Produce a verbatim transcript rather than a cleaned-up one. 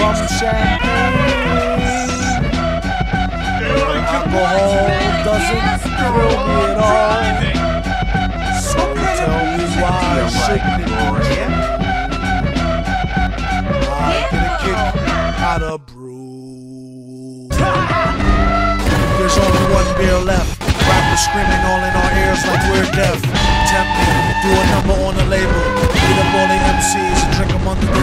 rum champagne. Alcohol doesn't thrill me at all. So tell me why shouldn't it be? I get a kick out of brew. There's only one beer left. Rappers screaming all in our ears like we're deaf. Tempt me, do a number on the label. Beat up all the M Cs and drink them under